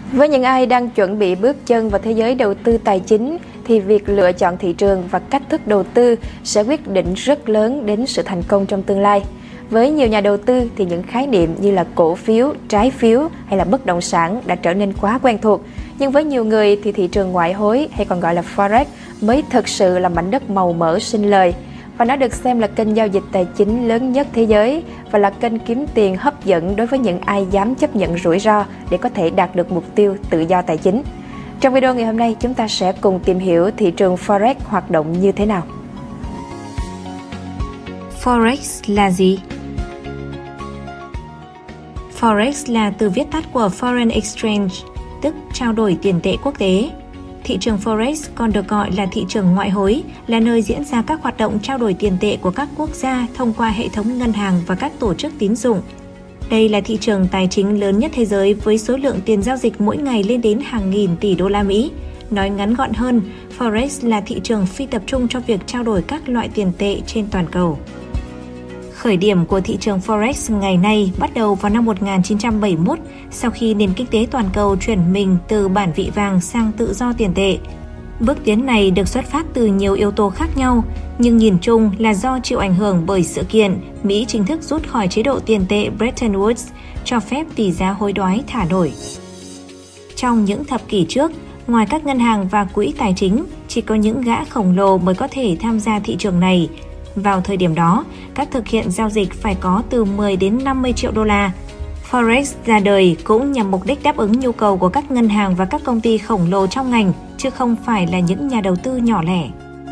Với những ai đang chuẩn bị bước chân vào thế giới đầu tư tài chính thì việc lựa chọn thị trường và cách thức đầu tư sẽ quyết định rất lớn đến sự thành công trong tương lai. Với nhiều nhà đầu tư thì những khái niệm như là cổ phiếu, trái phiếu hay là bất động sản đã trở nên quá quen thuộc. Nhưng với nhiều người thì thị trường ngoại hối hay còn gọi là Forex mới thực sự là mảnh đất màu mỡ sinh lời. Và nó được xem là kênh giao dịch tài chính lớn nhất thế giới và là kênh kiếm tiền hấp dẫn đối với những ai dám chấp nhận rủi ro để có thể đạt được mục tiêu tự do tài chính. Trong video ngày hôm nay, chúng ta sẽ cùng tìm hiểu thị trường Forex hoạt động như thế nào. Forex là gì? Forex là từ viết tắt của Foreign Exchange, tức trao đổi tiền tệ quốc tế. Thị trường Forex còn được gọi là thị trường ngoại hối, là nơi diễn ra các hoạt động trao đổi tiền tệ của các quốc gia thông qua hệ thống ngân hàng và các tổ chức tín dụng. Đây là thị trường tài chính lớn nhất thế giới với số lượng tiền giao dịch mỗi ngày lên đến hàng nghìn tỷ đô la Mỹ. Nói ngắn gọn hơn, Forex là thị trường phi tập trung cho việc trao đổi các loại tiền tệ trên toàn cầu. Khởi điểm của thị trường Forex ngày nay bắt đầu vào năm 1971 sau khi nền kinh tế toàn cầu chuyển mình từ bản vị vàng sang tự do tiền tệ. Bước tiến này được xuất phát từ nhiều yếu tố khác nhau, nhưng nhìn chung là do chịu ảnh hưởng bởi sự kiện Mỹ chính thức rút khỏi chế độ tiền tệ Bretton Woods, cho phép tỷ giá hối đoái thả nổi. Trong những thập kỷ trước, ngoài các ngân hàng và quỹ tài chính, chỉ có những gã khổng lồ mới có thể tham gia thị trường này. Vào thời điểm đó, các thực hiện giao dịch phải có từ 10 đến 50 triệu đô la. Forex ra đời cũng nhằm mục đích đáp ứng nhu cầu của các ngân hàng và các công ty khổng lồ trong ngành, chứ không phải là những nhà đầu tư nhỏ lẻ.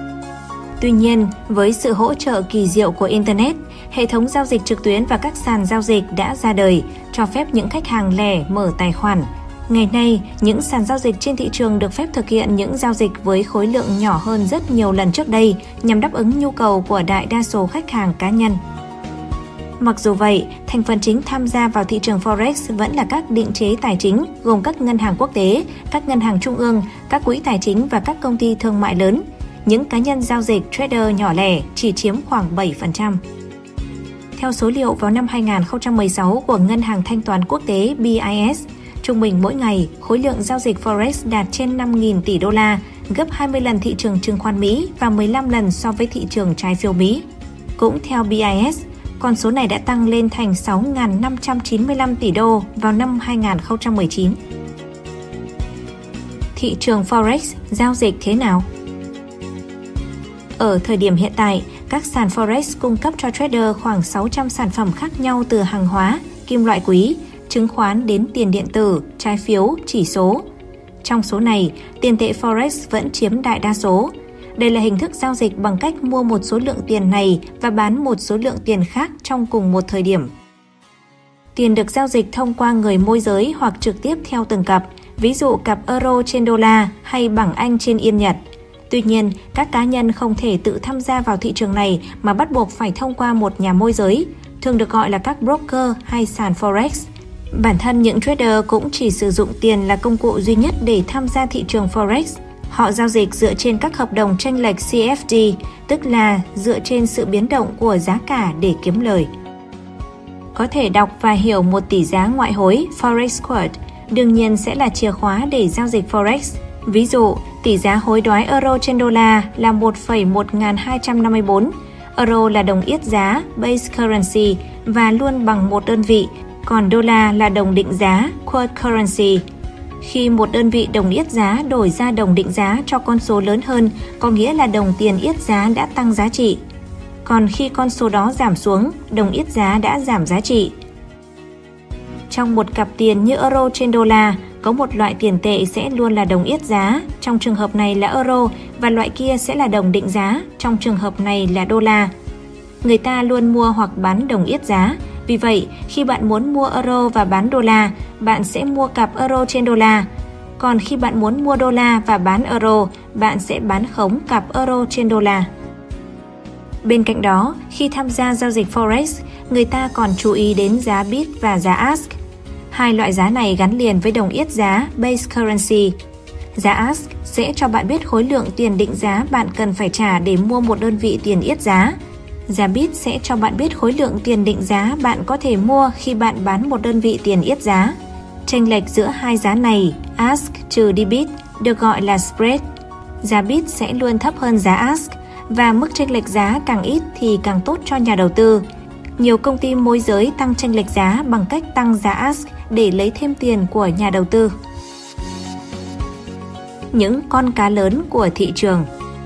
Tuy nhiên, với sự hỗ trợ kỳ diệu của Internet, hệ thống giao dịch trực tuyến và các sàn giao dịch đã ra đời, cho phép những khách hàng lẻ mở tài khoản. Ngày nay, những sàn giao dịch trên thị trường được phép thực hiện những giao dịch với khối lượng nhỏ hơn rất nhiều lần trước đây nhằm đáp ứng nhu cầu của đại đa số khách hàng cá nhân. Mặc dù vậy, thành phần chính tham gia vào thị trường Forex vẫn là các định chế tài chính gồm các ngân hàng quốc tế, các ngân hàng trung ương, các quỹ tài chính và các công ty thương mại lớn. Những cá nhân giao dịch trader nhỏ lẻ chỉ chiếm khoảng 7%. Theo số liệu vào năm 2016 của Ngân hàng Thanh toán Quốc tế BIS, trung bình mỗi ngày, khối lượng giao dịch Forex đạt trên 5.000 tỷ đô la, gấp 20 lần thị trường chứng khoán Mỹ và 15 lần so với thị trường trái phiếu Mỹ. Cũng theo BIS, con số này đã tăng lên thành 6.595 tỷ đô vào năm 2019. Thị trường Forex giao dịch thế nào? Ở thời điểm hiện tại, các sàn Forex cung cấp cho trader khoảng 600 sản phẩm khác nhau từ hàng hóa, kim loại quý, chứng khoán đến tiền điện tử, trái phiếu, chỉ số. Trong số này, tiền tệ Forex vẫn chiếm đại đa số. Đây là hình thức giao dịch bằng cách mua một số lượng tiền này và bán một số lượng tiền khác trong cùng một thời điểm. Tiền được giao dịch thông qua người môi giới hoặc trực tiếp theo từng cặp, ví dụ cặp euro trên đô la hay bảng Anh trên yên Nhật. Tuy nhiên, các cá nhân không thể tự tham gia vào thị trường này mà bắt buộc phải thông qua một nhà môi giới, thường được gọi là các broker hay sàn Forex. Bản thân những trader cũng chỉ sử dụng tiền là công cụ duy nhất để tham gia thị trường Forex. Họ giao dịch dựa trên các hợp đồng chênh lệch CFD, tức là dựa trên sự biến động của giá cả để kiếm lời. Có thể đọc và hiểu một tỷ giá ngoại hối Forex Quote đương nhiên sẽ là chìa khóa để giao dịch Forex. Ví dụ, tỷ giá hối đoái euro trên đô la là 1,1254. Euro là đồng yết giá base currency và luôn bằng một đơn vị, còn đô la là đồng định giá quote currency. Khi một đơn vị đồng yết giá đổi ra đồng định giá cho con số lớn hơn, có nghĩa là đồng tiền yết giá đã tăng giá trị. Còn khi con số đó giảm xuống, đồng yết giá đã giảm giá trị. Trong một cặp tiền như euro trên đô la, có một loại tiền tệ sẽ luôn là đồng yết giá, trong trường hợp này là euro, và loại kia sẽ là đồng định giá, trong trường hợp này là đô la. Người ta luôn mua hoặc bán đồng yết giá. Vì vậy, khi bạn muốn mua euro và bán đô la, bạn sẽ mua cặp euro trên đô la. Còn khi bạn muốn mua đô la và bán euro, bạn sẽ bán khống cặp euro trên đô la. Bên cạnh đó, khi tham gia giao dịch Forex, người ta còn chú ý đến giá bid và giá ask. Hai loại giá này gắn liền với đồng yết giá base currency. Giá ask sẽ cho bạn biết khối lượng tiền định giá bạn cần phải trả để mua một đơn vị tiền yết giá. Giá bid sẽ cho bạn biết khối lượng tiền định giá bạn có thể mua khi bạn bán một đơn vị tiền yết giá. Chênh lệch giữa hai giá này, ask trừ debit, được gọi là spread. Giá bid sẽ luôn thấp hơn giá ask, và mức chênh lệch giá càng ít thì càng tốt cho nhà đầu tư. Nhiều công ty môi giới tăng chênh lệch giá bằng cách tăng giá ask để lấy thêm tiền của nhà đầu tư. Những con cá lớn của thị trường.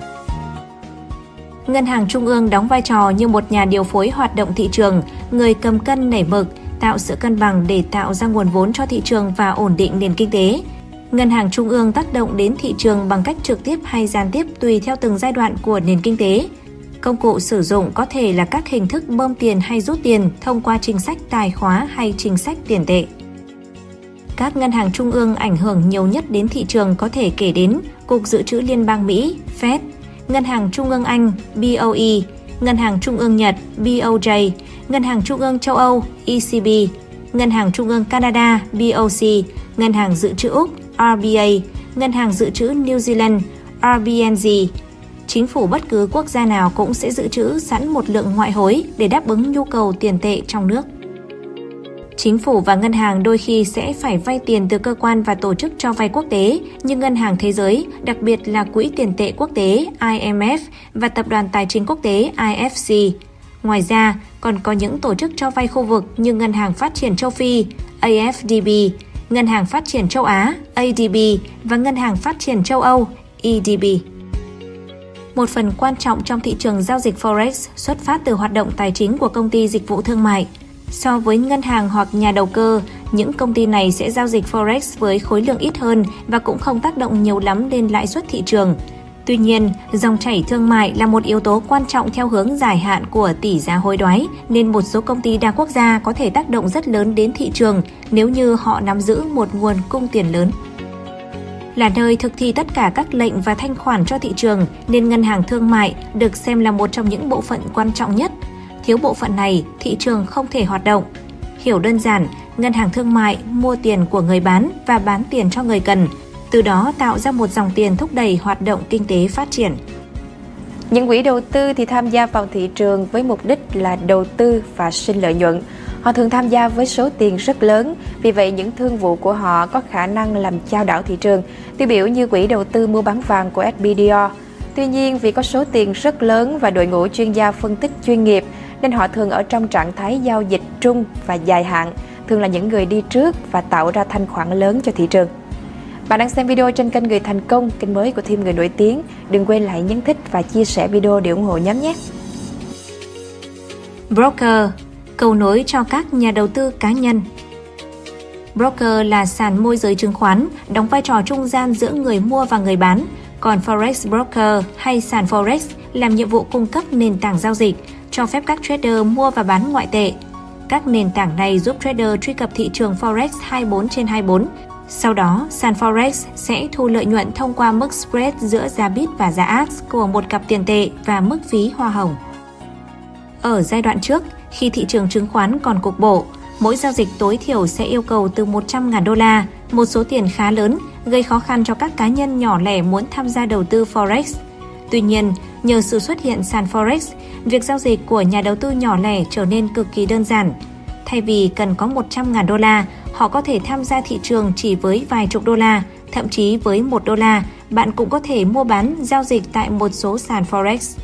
Ngân hàng trung ương đóng vai trò như một nhà điều phối hoạt động thị trường, người cầm cân nảy mực, tạo sự cân bằng để tạo ra nguồn vốn cho thị trường và ổn định nền kinh tế. Ngân hàng trung ương tác động đến thị trường bằng cách trực tiếp hay gián tiếp tùy theo từng giai đoạn của nền kinh tế. Công cụ sử dụng có thể là các hình thức bơm tiền hay rút tiền thông qua chính sách tài khóa hay chính sách tiền tệ. Các ngân hàng trung ương ảnh hưởng nhiều nhất đến thị trường có thể kể đến Cục Dự trữ Liên bang Mỹ, Fed, Ngân hàng Trung ương Anh, BOE, Ngân hàng Trung ương Nhật, BOJ, Ngân hàng Trung ương châu Âu, ECB, Ngân hàng Trung ương Canada, BOC, Ngân hàng Dự trữ Úc, RBA, Ngân hàng Dự trữ New Zealand, RBNZ. Chính phủ bất cứ quốc gia nào cũng sẽ dự trữ sẵn một lượng ngoại hối để đáp ứng nhu cầu tiền tệ trong nước. Chính phủ và ngân hàng đôi khi sẽ phải vay tiền từ cơ quan và tổ chức cho vay quốc tế như Ngân hàng Thế giới, đặc biệt là Quỹ tiền tệ quốc tế IMF và Tập đoàn Tài chính quốc tế IFC. Ngoài ra, còn có những tổ chức cho vay khu vực như Ngân hàng Phát triển châu Phi AFDB, Ngân hàng Phát triển châu Á ADB và Ngân hàng Phát triển châu Âu EDB. Một phần quan trọng trong thị trường giao dịch Forex xuất phát từ hoạt động tài chính của công ty dịch vụ thương mại. So với ngân hàng hoặc nhà đầu cơ, những công ty này sẽ giao dịch Forex với khối lượng ít hơn và cũng không tác động nhiều lắm lên lãi suất thị trường. Tuy nhiên, dòng chảy thương mại là một yếu tố quan trọng theo hướng dài hạn của tỷ giá hối đoái, nên một số công ty đa quốc gia có thể tác động rất lớn đến thị trường nếu như họ nắm giữ một nguồn cung tiền lớn. Là nơi thực thi tất cả các lệnh và thanh khoản cho thị trường, nên ngân hàng thương mại được xem là một trong những bộ phận quan trọng nhất. Thiếu bộ phận này, thị trường không thể hoạt động. Hiểu đơn giản, ngân hàng thương mại mua tiền của người bán và bán tiền cho người cần, từ đó tạo ra một dòng tiền thúc đẩy hoạt động kinh tế phát triển. Những quỹ đầu tư thì tham gia vào thị trường với mục đích là đầu tư và sinh lợi nhuận. Họ thường tham gia với số tiền rất lớn, vì vậy những thương vụ của họ có khả năng làm chao đảo thị trường, tiêu biểu như quỹ đầu tư mua bán vàng của SPDR. Tuy nhiên, vì có số tiền rất lớn và đội ngũ chuyên gia phân tích chuyên nghiệp, nên họ thường ở trong trạng thái giao dịch trung và dài hạn, thường là những người đi trước và tạo ra thanh khoản lớn cho thị trường. Bạn đang xem video trên kênh Người Thành Công, kênh mới của team người nổi tiếng. Đừng quên lại nhấn thích và chia sẻ video để ủng hộ nhóm nhé. Broker, cầu nối cho các nhà đầu tư cá nhân. Broker là sàn môi giới chứng khoán, đóng vai trò trung gian giữa người mua và người bán. Còn Forex Broker hay sàn Forex làm nhiệm vụ cung cấp nền tảng giao dịch, cho phép các trader mua và bán ngoại tệ. Các nền tảng này giúp trader truy cập thị trường Forex 24/24. Sau đó, sàn Forex sẽ thu lợi nhuận thông qua mức spread giữa giá bid và giá ask của một cặp tiền tệ và mức phí hoa hồng. Ở giai đoạn trước, khi thị trường chứng khoán còn cục bộ, mỗi giao dịch tối thiểu sẽ yêu cầu từ 100.000 đô la, một số tiền khá lớn, gây khó khăn cho các cá nhân nhỏ lẻ muốn tham gia đầu tư Forex. Tuy nhiên, nhờ sự xuất hiện sàn Forex, việc giao dịch của nhà đầu tư nhỏ lẻ trở nên cực kỳ đơn giản. Thay vì cần có 100.000 đô la, họ có thể tham gia thị trường chỉ với vài chục đô la, thậm chí với 1 đô la, bạn cũng có thể mua bán giao dịch tại một số sàn Forex.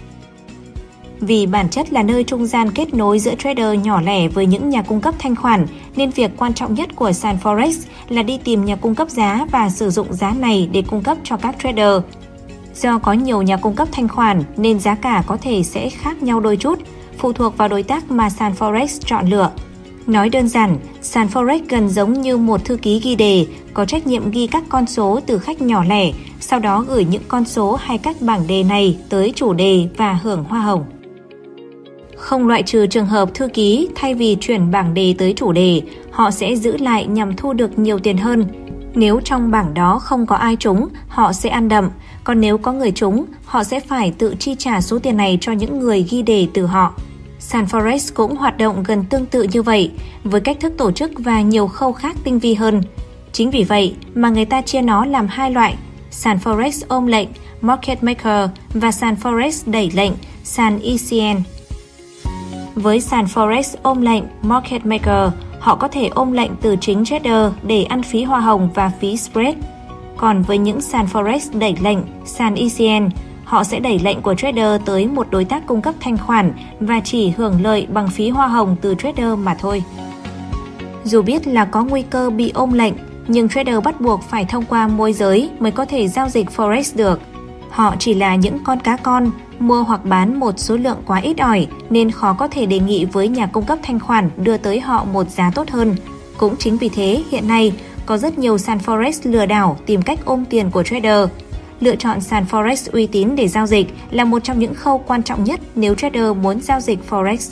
Vì bản chất là nơi trung gian kết nối giữa trader nhỏ lẻ với những nhà cung cấp thanh khoản, nên việc quan trọng nhất của sàn Forex là đi tìm nhà cung cấp giá và sử dụng giá này để cung cấp cho các trader. Do có nhiều nhà cung cấp thanh khoản nên giá cả có thể sẽ khác nhau đôi chút, phụ thuộc vào đối tác mà sàn Forex chọn lựa. Nói đơn giản, sàn Forex gần giống như một thư ký ghi đề, có trách nhiệm ghi các con số từ khách nhỏ lẻ, sau đó gửi những con số hay các bảng đề này tới chủ đề và hưởng hoa hồng. Không loại trừ trường hợp thư ký thay vì chuyển bảng đề tới chủ đề, họ sẽ giữ lại nhằm thu được nhiều tiền hơn. Nếu trong bảng đó không có ai trúng, họ sẽ ăn đậm, còn nếu có người trúng, họ sẽ phải tự chi trả số tiền này cho những người ghi đề từ họ. Sàn Forex cũng hoạt động gần tương tự như vậy, với cách thức tổ chức và nhiều khâu khác tinh vi hơn. Chính vì vậy mà người ta chia nó làm hai loại, sàn Forex ôm lệnh, Market Maker, và sàn Forex đẩy lệnh, sàn ECN. Với sàn Forex ôm lệnh, Market Maker, họ có thể ôm lệnh từ chính trader để ăn phí hoa hồng và phí spread. Còn với những sàn Forex đẩy lệnh, sàn ECN, họ sẽ đẩy lệnh của trader tới một đối tác cung cấp thanh khoản và chỉ hưởng lợi bằng phí hoa hồng từ trader mà thôi. Dù biết là có nguy cơ bị ôm lệnh, nhưng trader bắt buộc phải thông qua môi giới mới có thể giao dịch Forex được. Họ chỉ là những con cá con, mua hoặc bán một số lượng quá ít ỏi nên khó có thể đề nghị với nhà cung cấp thanh khoản đưa tới họ một giá tốt hơn. Cũng chính vì thế, hiện nay, có rất nhiều sàn Forex lừa đảo tìm cách ôm tiền của trader. Lựa chọn sàn Forex uy tín để giao dịch là một trong những khâu quan trọng nhất nếu trader muốn giao dịch Forex.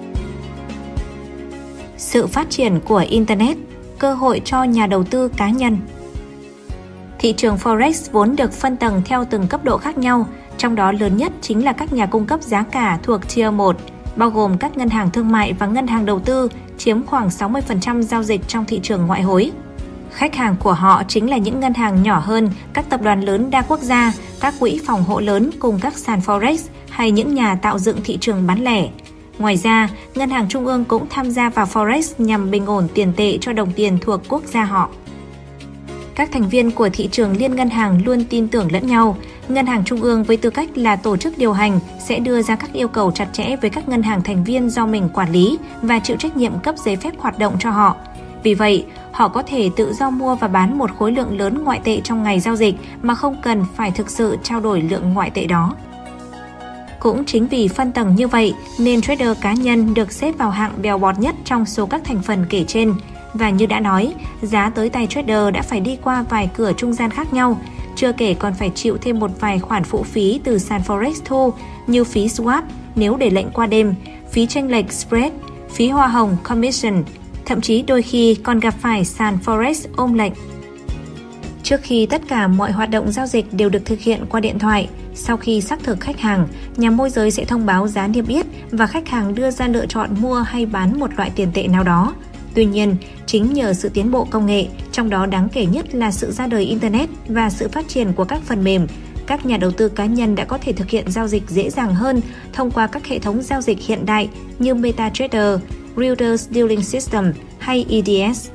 Sự phát triển của Internet, cơ hội cho nhà đầu tư cá nhân. Thị trường Forex vốn được phân tầng theo từng cấp độ khác nhau, trong đó lớn nhất chính là các nhà cung cấp giá cả thuộc Tier 1, bao gồm các ngân hàng thương mại và ngân hàng đầu tư, chiếm khoảng 60% giao dịch trong thị trường ngoại hối. Khách hàng của họ chính là những ngân hàng nhỏ hơn, các tập đoàn lớn đa quốc gia, các quỹ phòng hộ lớn cùng các sàn Forex hay những nhà tạo dựng thị trường bán lẻ. Ngoài ra, ngân hàng trung ương cũng tham gia vào Forex nhằm bình ổn tiền tệ cho đồng tiền thuộc quốc gia họ. Các thành viên của thị trường liên ngân hàng luôn tin tưởng lẫn nhau. Ngân hàng trung ương với tư cách là tổ chức điều hành sẽ đưa ra các yêu cầu chặt chẽ với các ngân hàng thành viên do mình quản lý và chịu trách nhiệm cấp giấy phép hoạt động cho họ. Vì vậy, họ có thể tự do mua và bán một khối lượng lớn ngoại tệ trong ngày giao dịch mà không cần phải thực sự trao đổi lượng ngoại tệ đó. Cũng chính vì phân tầng như vậy nên trader cá nhân được xếp vào hạng bèo bọt nhất trong số các thành phần kể trên. Và như đã nói, giá tới tay trader đã phải đi qua vài cửa trung gian khác nhau, chưa kể còn phải chịu thêm một vài khoản phụ phí từ sàn Forex thu như phí swap nếu để lệnh qua đêm, phí chênh lệch spread, phí hoa hồng commission, thậm chí đôi khi còn gặp phải sàn Forex ôm lệnh. Trước khi tất cả mọi hoạt động giao dịch đều được thực hiện qua điện thoại, sau khi xác thực khách hàng, nhà môi giới sẽ thông báo giá niêm yết và khách hàng đưa ra lựa chọn mua hay bán một loại tiền tệ nào đó. Tuy nhiên, chính nhờ sự tiến bộ công nghệ, trong đó đáng kể nhất là sự ra đời Internet và sự phát triển của các phần mềm, các nhà đầu tư cá nhân đã có thể thực hiện giao dịch dễ dàng hơn thông qua các hệ thống giao dịch hiện đại như MetaTrader, Reuters Dealing System hay EDS.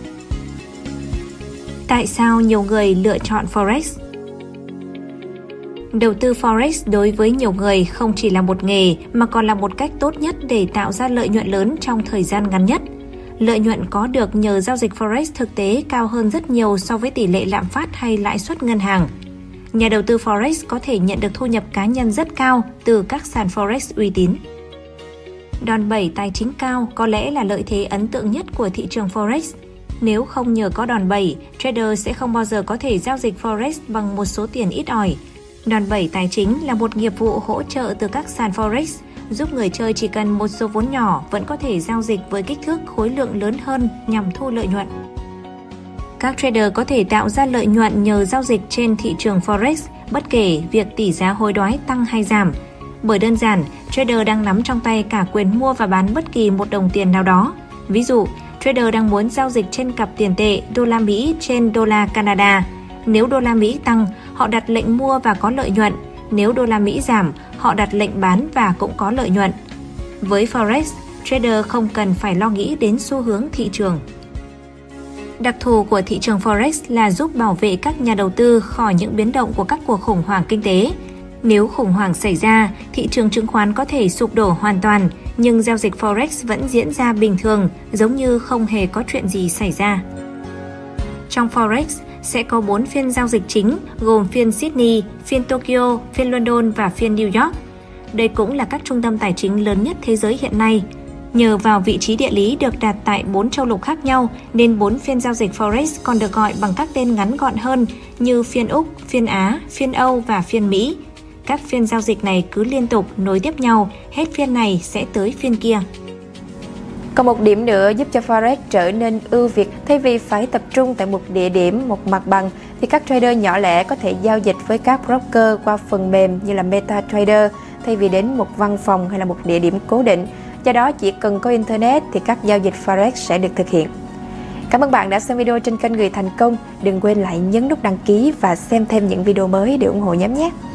Tại sao nhiều người lựa chọn Forex? Đầu tư Forex đối với nhiều người không chỉ là một nghề mà còn là một cách tốt nhất để tạo ra lợi nhuận lớn trong thời gian ngắn nhất. Lợi nhuận có được nhờ giao dịch Forex thực tế cao hơn rất nhiều so với tỷ lệ lạm phát hay lãi suất ngân hàng. Nhà đầu tư Forex có thể nhận được thu nhập cá nhân rất cao từ các sàn Forex uy tín. Đòn bẩy tài chính cao có lẽ là lợi thế ấn tượng nhất của thị trường Forex. Nếu không nhờ có đòn bẩy, trader sẽ không bao giờ có thể giao dịch Forex bằng một số tiền ít ỏi. Đòn bẩy tài chính là một nghiệp vụ hỗ trợ từ các sàn Forex, giúp người chơi chỉ cần một số vốn nhỏ vẫn có thể giao dịch với kích thước khối lượng lớn hơn nhằm thu lợi nhuận. Các trader có thể tạo ra lợi nhuận nhờ giao dịch trên thị trường Forex, bất kể việc tỷ giá hối đoái tăng hay giảm. Bởi đơn giản, trader đang nắm trong tay cả quyền mua và bán bất kỳ một đồng tiền nào đó. Ví dụ, trader đang muốn giao dịch trên cặp tiền tệ đô la Mỹ trên đô la Canada. Nếu đô la Mỹ tăng, họ đặt lệnh mua và có lợi nhuận. Nếu đô la Mỹ giảm, họ đặt lệnh bán và cũng có lợi nhuận. Với Forex, trader không cần phải lo nghĩ đến xu hướng thị trường. Đặc thù của thị trường Forex là giúp bảo vệ các nhà đầu tư khỏi những biến động của các cuộc khủng hoảng kinh tế. Nếu khủng hoảng xảy ra, thị trường chứng khoán có thể sụp đổ hoàn toàn, nhưng giao dịch Forex vẫn diễn ra bình thường, giống như không hề có chuyện gì xảy ra. Trong Forex, sẽ có 4 phiên giao dịch chính, gồm phiên Sydney, phiên Tokyo, phiên London và phiên New York. Đây cũng là các trung tâm tài chính lớn nhất thế giới hiện nay. Nhờ vào vị trí địa lý được đặt tại 4 châu lục khác nhau, nên 4 phiên giao dịch Forex còn được gọi bằng các tên ngắn gọn hơn như phiên Úc, phiên Á, phiên Âu và phiên Mỹ. Các phiên giao dịch này cứ liên tục nối tiếp nhau, hết phiên này sẽ tới phiên kia. Còn một điểm nữa giúp cho Forex trở nên ưu việt, thay vì phải tập trung tại một địa điểm, một mặt bằng, thì các trader nhỏ lẻ có thể giao dịch với các broker qua phần mềm như là MetaTrader, thay vì đến một văn phòng hay là một địa điểm cố định. Do đó, chỉ cần có Internet thì các giao dịch Forex sẽ được thực hiện. Cảm ơn bạn đã xem video trên kênh Người Thành Công. Đừng quên lại nhấn nút đăng ký và xem thêm những video mới để ủng hộ nhóm nhé.